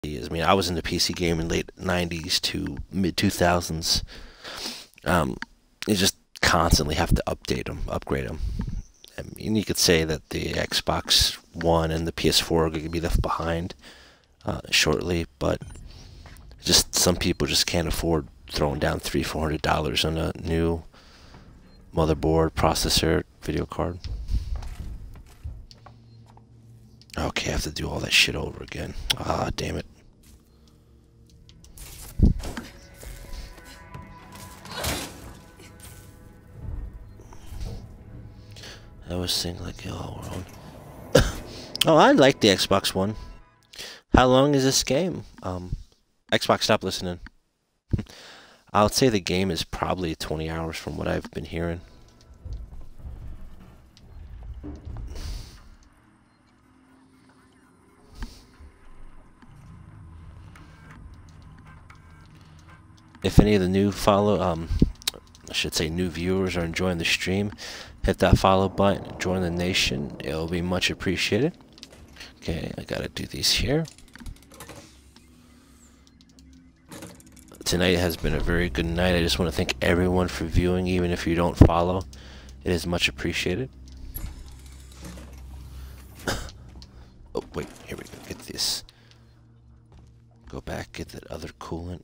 is. I mean, I was in the PC game in late '90s to mid 2000s. You just constantly have to update them, upgrade them. I mean, you could say that the Xbox One and the PS4 are going to be left behind shortly, but just some people just can't afford throwing down $300-400 on a new motherboard, processor, video card. Okay, I have to do all that shit over again. Ah, damn it. I was thinking like, oh, we're on. Oh, I like the Xbox One. How long is this game? Xbox, stop listening. I would say the game is probably 20 hours from what I've been hearing. If any of the new I should say new viewers are enjoying the stream, hit that follow button, join the nation. It'll be much appreciated. Okay, I gotta do these here. Tonight has been a very good night. I just want to thank everyone for viewing, even if you don't follow. It is much appreciated. Oh, wait, here we go. Get this. Go back, get that other coolant.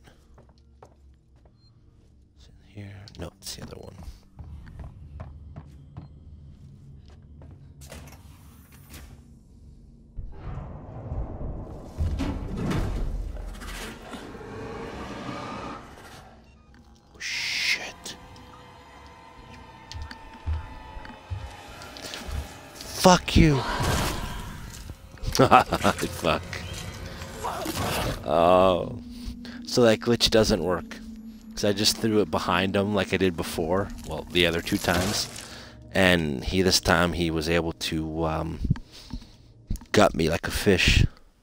It's in here. No, it's the other one. Oh, shit. Fuck you. Fuck. Oh. So that glitch doesn't work. Because I just threw it behind him like I did before. Well, the other two times. And this time he was able to gut me like a fish.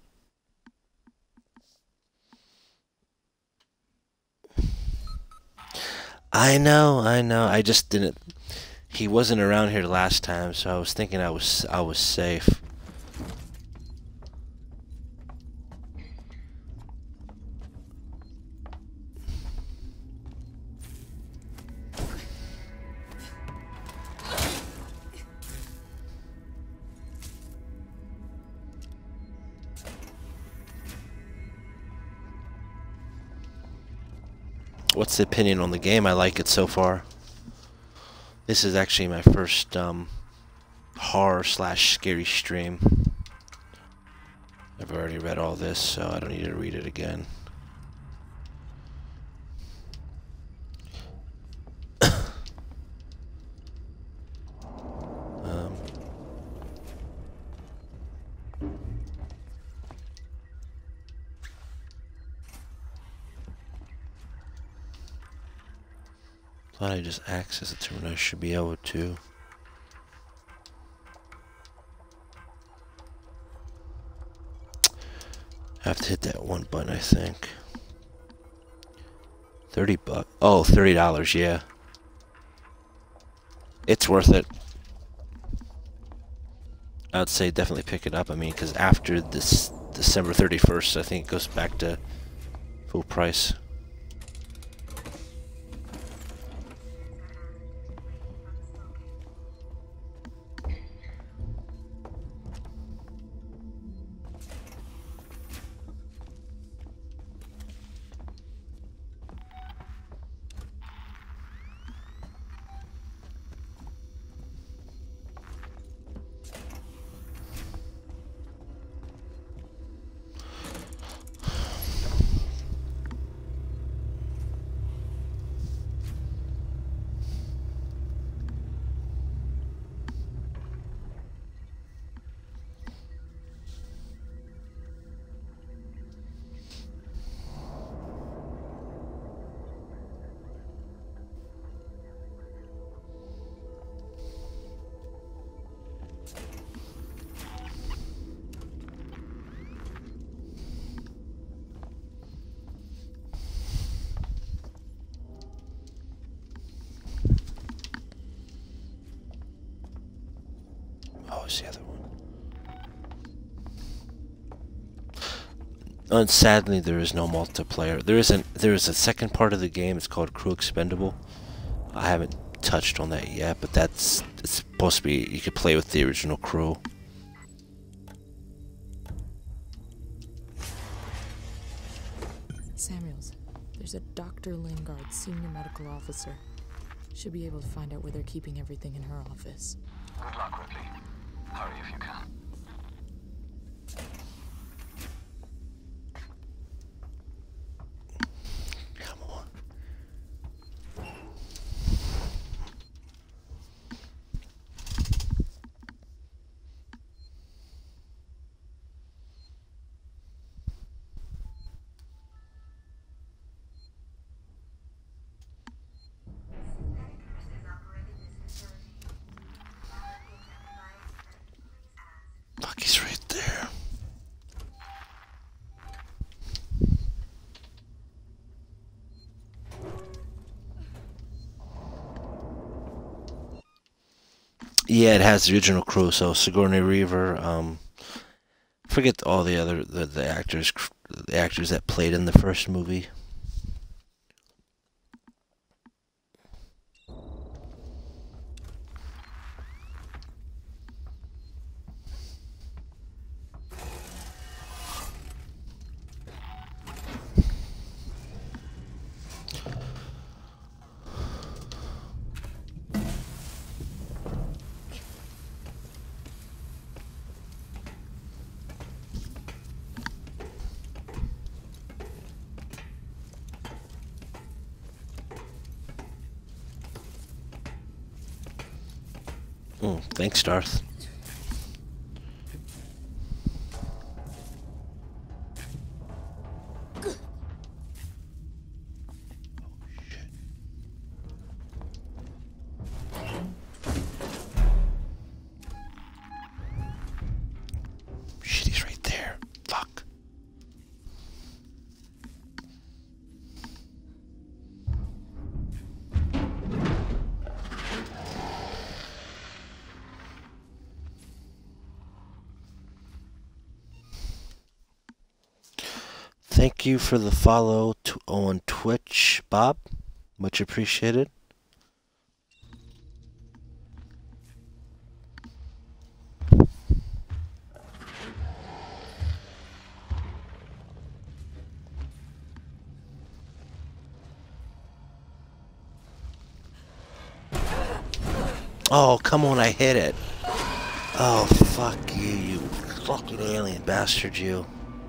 I know. I just didn't. He wasn't around here last time, so I was thinking I was safe. What's the opinion on the game? I like it so far. This is actually my first horror/scary stream. I've already read all this, so I don't need to read it again. Thought I just access it to when I should be able to. I have to hit that one button, I think. 30 bucks. Oh, $30, yeah. It's worth it. I'd say definitely pick it up. I mean, because after this December 31st, I think it goes back to full price. Oh, it's the other one. Sadly, there is no multiplayer. There is a second part of the game. It's called Crew Expendable. I haven't touched on that yet, but it's supposed to be, you could play with the original crew. Samuels, there's a Dr. Lingard, senior medical officer. Should be able to find out where they're keeping everything in her office. Good luck, Ripley. Hurry if you can. Come on. Fuck, he's right there. Yeah, it has the original crew. So Sigourney Weaver. Forget all the other the actors that played in the first movie. Thanks, Darth. Shit, he's right there. Fuck. Thank you for the follow on Twitch, Bob. Much appreciated. Oh, come on, I hit it. Oh, fuck you, you fucking alien bastard, you.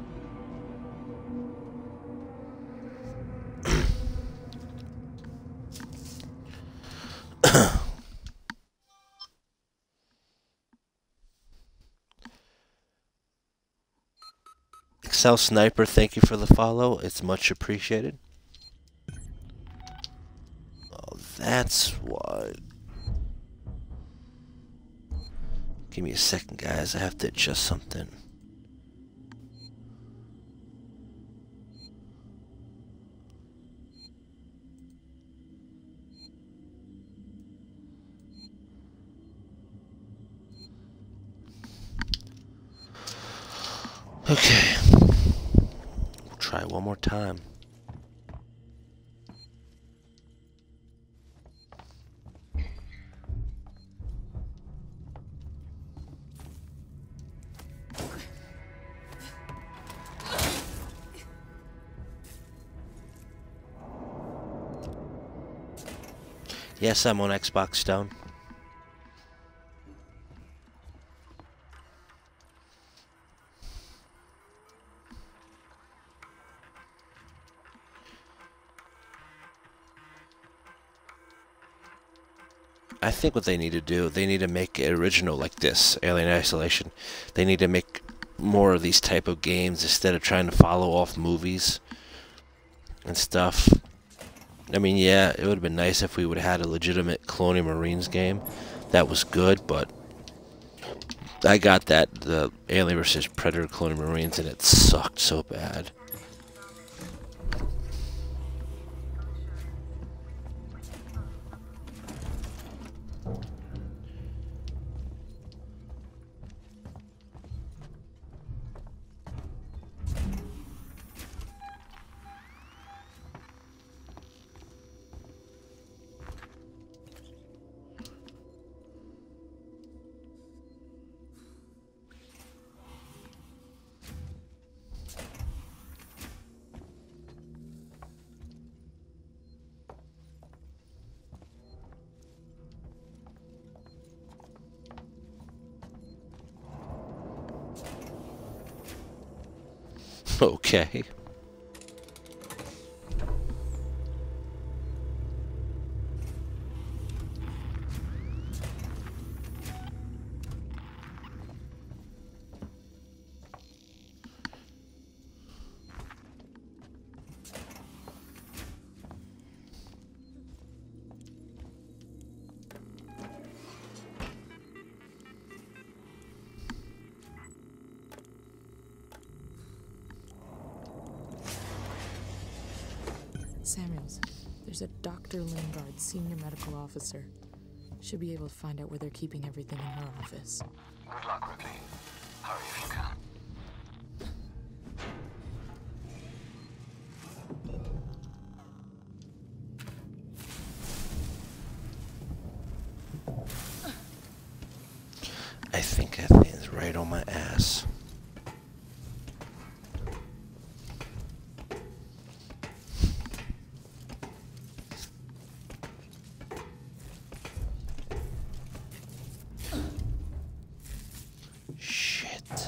Excel Sniper, thank you for the follow. It's much appreciated. Oh, that's what. Give me a second, guys. I have to adjust something. Okay. We'll try one more time. Yes, I'm on Xbox Stone. I think what they need to do, they need to make it original like this, Alien Isolation. They need to make more of these type of games instead of trying to follow off movies and stuff. I mean, yeah, it would have been nice if we would have had a legitimate Colonial Marines game. That was good, but I got that, the Alien vs. Predator Colonial Marines, and it sucked so bad. Okay. Samuels, there's a Dr. Lingard, senior medical officer. Should be able to find out where they're keeping everything in her office. Good luck, Ripley. Hurry if you can. I think that thing's right on my ass. Shit.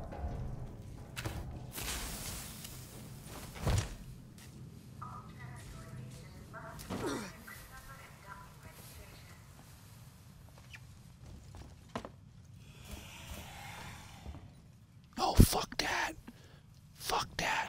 Oh, fuck that. Fuck that.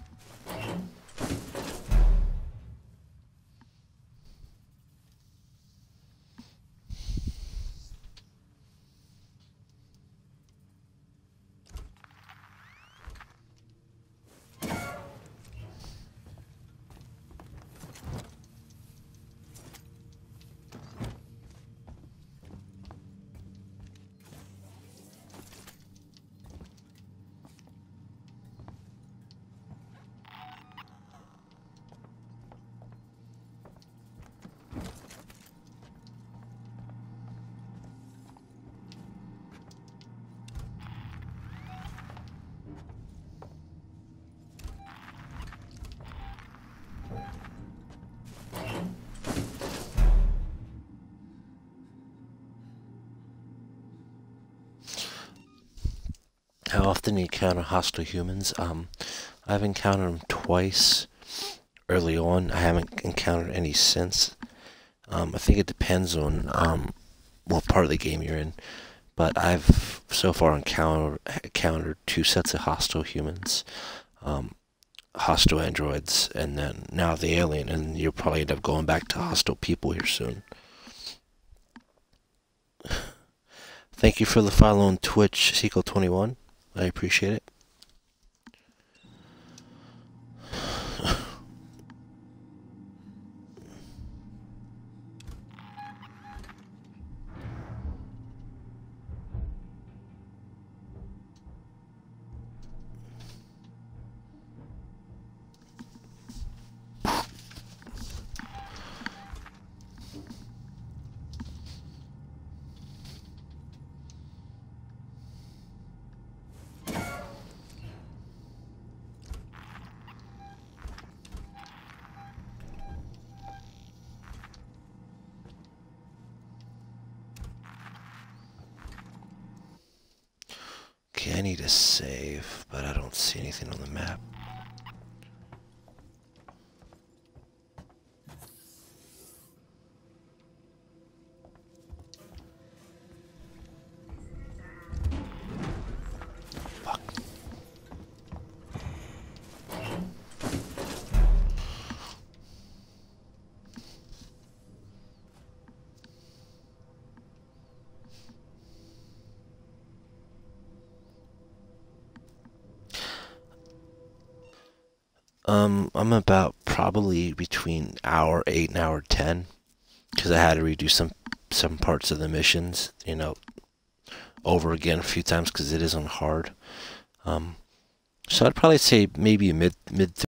How often do you encounter hostile humans? I've encountered them twice early on. I haven't encountered any since. I think it depends on what part of the game you're in. But I've so far encountered 2 sets of hostile humans, hostile androids, and then now the alien, and you'll probably end up going back to hostile people here soon. Thank you for the follow on Twitch, Sequel21. I appreciate it. Okay, I need to save, but I don't see anything on the map. Fuck. I'm about probably between hour 8 and hour 10, because I had to redo some parts of the missions, you know, over again a few times because it is on hard. So I'd probably say maybe mid